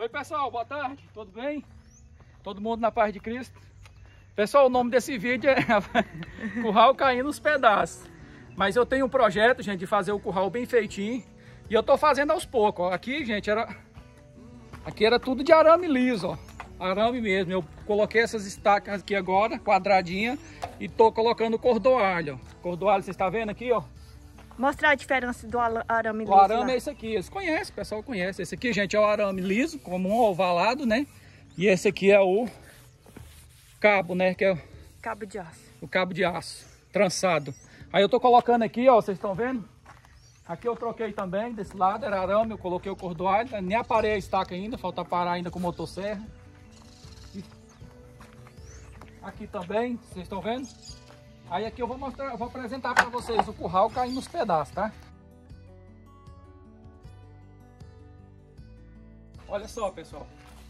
Oi pessoal, boa tarde, tudo bem? Todo mundo na paz de Cristo? Pessoal, o nome desse vídeo é curral caindo nos pedaços. Mas eu tenho um projeto, gente, de fazer o curral bem feitinho. E eu tô fazendo aos poucos, ó. Aqui, gente, aqui era tudo de arame liso, ó. Arame mesmo. Eu coloquei essas estacas aqui agora, quadradinha. E tô colocando cordoalho. Cordoalho, vocês estão vendo aqui, ó. Mostrar a diferença do arame liso. O arame é esse aqui, eles conhecem, o pessoal conhece. Esse aqui, gente, é o arame liso, comum, ovalado, né? E esse aqui é o cabo, né? Que é cabo de aço. O cabo de aço, trançado. Aí eu tô colocando aqui, ó, vocês estão vendo? Aqui eu troquei também, desse lado era arame, eu coloquei o cordoalho. Nem aparei a estaca ainda, falta parar ainda com motosserra. E aqui também, vocês estão vendo? Aí aqui eu vou mostrar, vou apresentar para vocês o curral caindo nos pedaços, tá? Olha só, pessoal.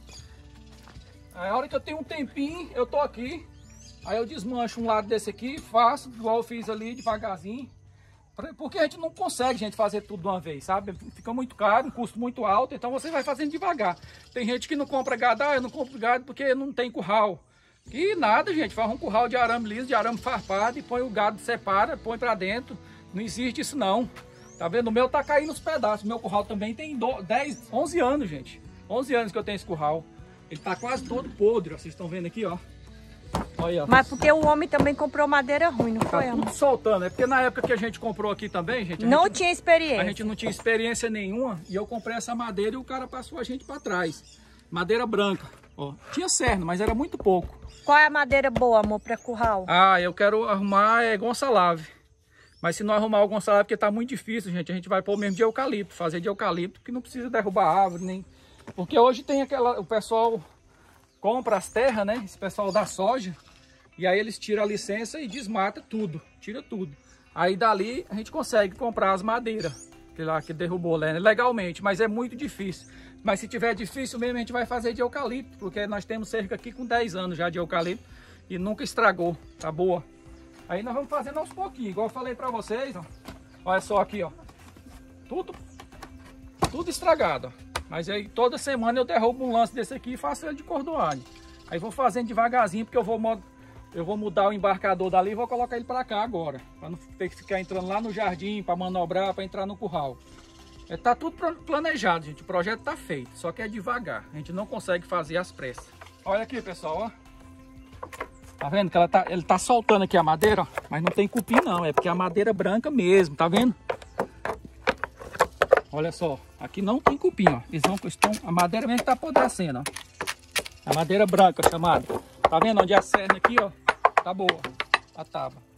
A hora que eu tenho um tempinho, eu tô aqui. Aí eu desmancho um lado desse aqui, faço igual eu fiz ali, devagarzinho. Porque a gente não consegue, gente, fazer tudo de uma vez, sabe? Fica muito caro, um custo muito alto, então você vai fazendo devagar. Tem gente que não compra gado, eu não compro gado porque não tem curral. E nada, gente, faz um curral de arame liso, de arame farpado e põe o gado, separa, põe pra dentro. Não existe isso não. Tá vendo? O meu tá caindo nos pedaços. O meu curral também tem 11 anos, gente. 11 anos que eu tenho esse curral. Ele tá quase todo podre, ó. Vocês estão vendo aqui, ó. Olha, ó. Mas porque o homem também comprou madeira ruim, não foi? Tá tudo soltando. É porque na época que a gente comprou aqui também, gente... Não tinha experiência. A gente não tinha experiência nenhuma. E eu comprei essa madeira e o cara passou a gente pra trás. Madeira branca, ó. Tinha cerno, mas era muito pouco. Qual é a madeira boa, amor, para curral? Ah, eu quero arrumar Gonçalves. Mas se não arrumar o Gonçalves, porque tá muito difícil, gente, a gente vai pôr mesmo de eucalipto, fazer de eucalipto, que não precisa derrubar árvore, nem... Porque hoje tem o pessoal compra as terras, né, esse pessoal da soja, e aí eles tiram a licença e desmata tudo, tira tudo. Aí dali a gente consegue comprar as madeiras, que derrubou, né, legalmente, mas é muito difícil. Mas se tiver difícil mesmo, a gente vai fazer de eucalipto, porque nós temos cerca aqui com 10 anos já de eucalipto e nunca estragou, tá boa. Aí nós vamos fazendo aos pouquinhos, igual eu falei pra vocês, ó. Olha só aqui, ó. Tudo estragado, ó. Mas aí toda semana eu derrubo um lance desse aqui e faço ele de cordoalho. Aí vou fazendo devagarzinho, porque eu vou mudar o embarcador dali e vou colocar ele pra cá agora. Pra não ter que ficar entrando lá no jardim, pra manobrar, pra entrar no curral. Tá tudo planejado, gente. O projeto tá feito, só que é devagar. A gente não consegue fazer às pressas. Olha aqui, pessoal, ó. Tá vendo que ele tá soltando aqui a madeira, ó. Mas não tem cupim não, é porque é a madeira branca mesmo, tá vendo? Olha só, aqui não tem cupim, ó. A madeira mesmo tá apodrecendo, ó. A madeira branca chamada. Tá vendo onde a cerna aqui, ó? Tá boa, a tábua.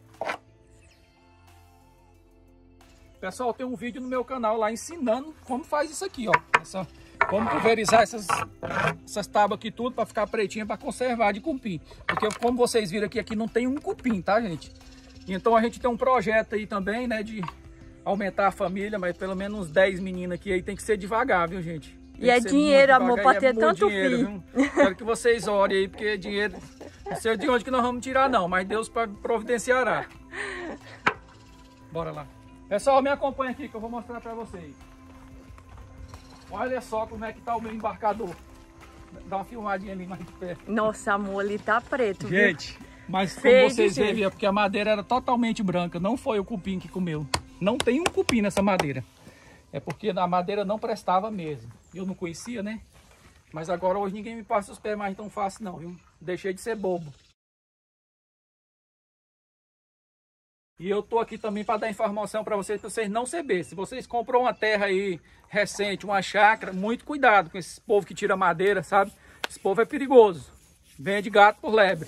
Pessoal, tem um vídeo no meu canal lá ensinando como faz isso aqui, ó. Como pulverizar essas tábuas aqui tudo para ficar pretinha, para conservar de cupim. Porque como vocês viram aqui não tem um cupim, tá, gente? Então a gente tem um projeto aí também, né, de aumentar a família, mas pelo menos uns 10 meninos aqui aí tem que ser devagar, viu, gente? E é dinheiro, amor, para ter tanto filho. Quero que vocês orem aí, porque dinheiro, não sei de onde que nós vamos tirar não, mas Deus providenciará. Bora lá. Pessoal, me acompanha aqui que eu vou mostrar para vocês. Olha só como é que tá o meu embarcador. Dá uma filmadinha ali mais de perto. Nossa, amor, ali tá preto, gente, viu? Mas como feio, vocês veem, é porque a madeira era totalmente branca. Não foi o cupim que comeu. Não tem um cupim nessa madeira. É porque a madeira não prestava mesmo. Eu não conhecia, né? Mas agora hoje ninguém me passa os pés mais tão fácil não, viu? Deixei de ser bobo. E eu tô aqui também para dar informação para vocês não se beber. Se vocês compram uma terra aí recente, uma chácara, muito cuidado com esse povo que tira madeira, sabe? Esse povo é perigoso. Vende gato por lebre.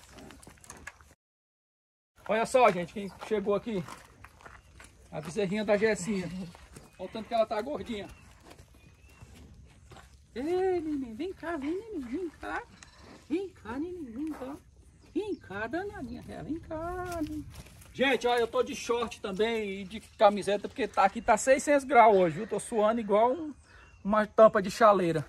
Olha só, gente, quem chegou aqui. A bezerrinha da Jessinha. Olha o tanto que ela tá gordinha. Ei, neném, vem cá, neném, vem cá. Vem cá, neném, vem cá. Vem cá, danadinha, vem cá, neném. Gente, olha, eu tô de short também e de camiseta, porque aqui tá 600 graus hoje, viu? Tô suando igual uma tampa de chaleira.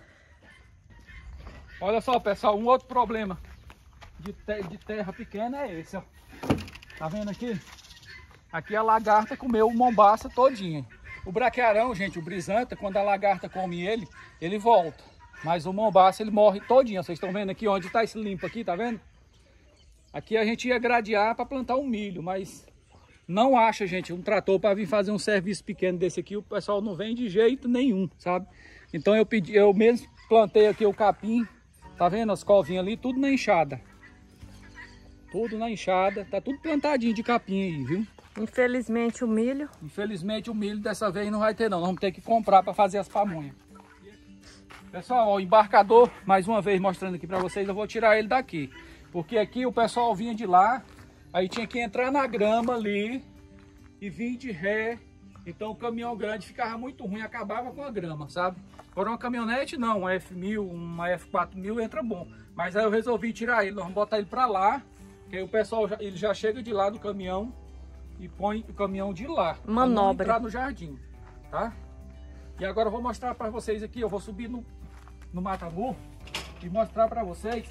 Olha só, pessoal, um outro problema de terra pequena é esse, ó. Tá vendo aqui? Aqui a lagarta comeu o mombaça todinha. O braquiarão, gente, o brisanta, quando a lagarta come ele volta. Mas o mombaça ele morre todinho. Vocês estão vendo aqui onde está esse limpo aqui, tá vendo? Aqui a gente ia gradear para plantar um milho, mas não acha, gente, um trator para vir fazer um serviço pequeno desse aqui. O pessoal não vem de jeito nenhum, sabe? Então eu mesmo plantei aqui o capim, tá vendo as covinhas ali, tudo na enxada. Tudo na enxada, tá tudo plantadinho de capim aí, viu? Infelizmente o milho. Infelizmente o milho dessa vez não vai ter não, nós vamos ter que comprar para fazer as pamonhas. Pessoal, ó, o embarcador, mais uma vez mostrando aqui para vocês, eu vou tirar ele daqui. Porque aqui o pessoal vinha de lá, aí tinha que entrar na grama ali e vir de ré. Então o caminhão grande ficava muito ruim, acabava com a grama, sabe? Agora uma caminhonete não, uma F1000, uma F4000 entra bom. Mas aí eu resolvi tirar ele, nós vamos botar ele para lá, que aí o pessoal ele já chega de lá do caminhão e põe o caminhão de lá. Manobra. Entrar no jardim, tá? E agora eu vou mostrar para vocês aqui, eu vou subir no matamu e mostrar para vocês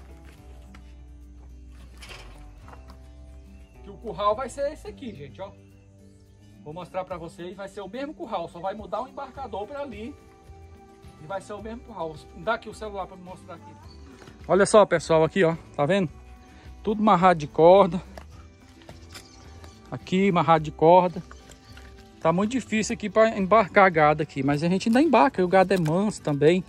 que o curral vai ser esse aqui, gente, ó. Vou mostrar para vocês, vai ser o mesmo curral, só vai mudar o embarcador para ali e vai ser o mesmo curral. Dá aqui o celular para me mostrar aqui. Olha só, pessoal, aqui, ó, tá vendo? Tudo amarrado de corda. Aqui amarrado de corda. Tá muito difícil aqui para embarcar gado aqui, mas a gente ainda embarca, e o gado é manso também.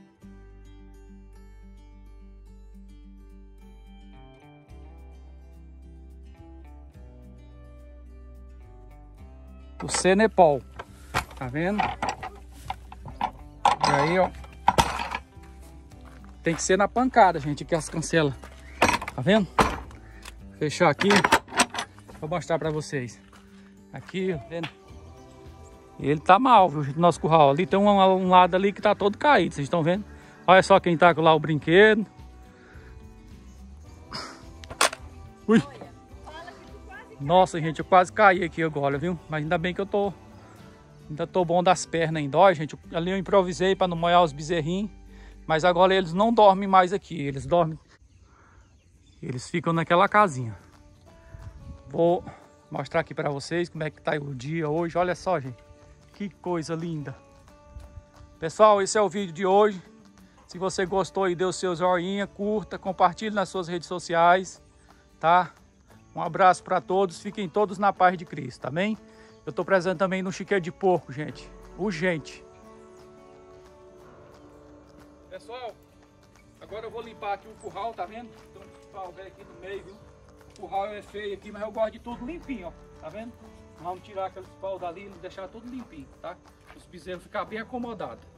O Cenepol, tá vendo? E aí, ó, tem que ser na pancada, gente, aqui as cancelas, tá vendo? Fechar aqui, vou mostrar pra vocês. Aqui, ó, vendo? Ele tá mal, viu, nosso curral. Ali tem um lado ali que tá todo caído, vocês estão vendo? Olha só quem tá com lá o brinquedo. Ui! Nossa, gente, eu quase caí aqui agora, viu? Mas ainda bem que ainda tô bom das pernas ainda. Olha, gente, ali eu improvisei para não molhar os bezerrinhos. Mas agora eles não dormem mais aqui. Eles dormem. Eles ficam naquela casinha. Vou mostrar aqui para vocês como é que tá o dia hoje. Olha só, gente. Que coisa linda. Pessoal, esse é o vídeo de hoje. Se você gostou e deu seu joinha, curta, compartilhe nas suas redes sociais, tá? Um abraço para todos, fiquem todos na paz de Cristo, amém? Eu estou presente também no chiqueiro de porco, gente, urgente. Pessoal, agora eu vou limpar aqui o curral, tá vendo? Tem um pau velho aqui no meio, viu? O curral é feio aqui, mas eu gosto de tudo limpinho, ó, tá vendo? Vamos tirar aqueles paus dali e deixar tudo limpinho, tá? Os bezerros ficar bem acomodados.